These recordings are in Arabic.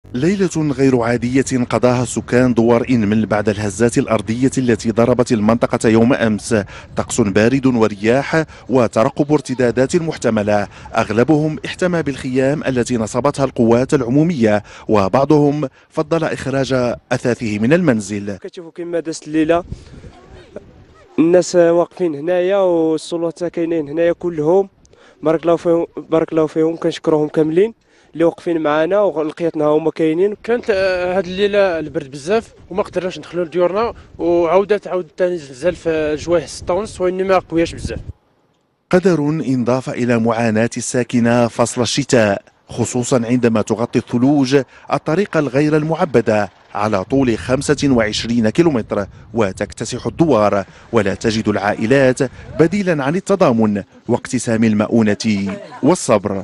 ليلة غير عادية قضاها سكان دوار إنمل بعد الهزات الأرضية التي ضربت المنطقة يوم أمس. طقس بارد ورياح وترقب ارتدادات محتملة. أغلبهم احتمى بالخيام التي نصبتها القوات العمومية، وبعضهم فضل إخراج أثاثه من المنزل. كتشوفوا كما دازت الليلة، الناس واقفين هنايا والسلطات كاينين هنايا كلهم. بارك الله فيهم، بارك الله فيهم، كنشكروهم كاملين اللي واقفين معنا ولقيتنا هما كاينين. كانت هاد الليله البرد بزاف وما قدرناش ندخلوا لديورنا، وعاود ثاني الزلزال في الجوايح 6:30 واني ما قوياش بزاف. قدر انضاف إلى معاناة الساكنة فصل الشتاء، خصوصا عندما تغطي الثلوج الطريق الغير المعبدة على طول 25 كيلومتر وتكتسح الدوار، ولا تجد العائلات بديلا عن التضامن واقتسام المؤونة والصبر.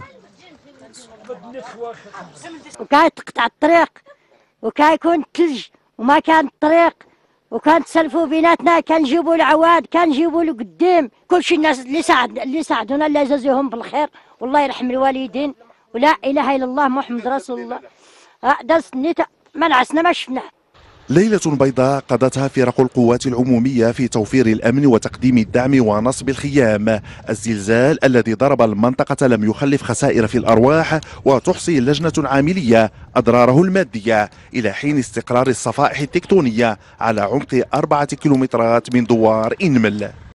وكتقطع الطريق وكيكون الثلج وما كان الطريق، وكنتسلفوا بيناتنا، كنجيبوا العواد، كنجيبوا القدام، كلشي الناس اللي ساعدونا الله يجازيهم بالخير والله يرحم الوالدين، ولا اله الا الله محمد رسول الله. دازت النيت ما نعسنا ما شفناه. ليلة بيضاء قضتها فرق القوات العمومية في توفير الأمن وتقديم الدعم ونصب الخيام. الزلزال الذي ضرب المنطقة لم يخلف خسائر في الأرواح، وتحصي لجنة عاملية أضراره المادية إلى حين استقرار الصفائح التكتونية على عمق 4 كيلومترات من دوار إنمل.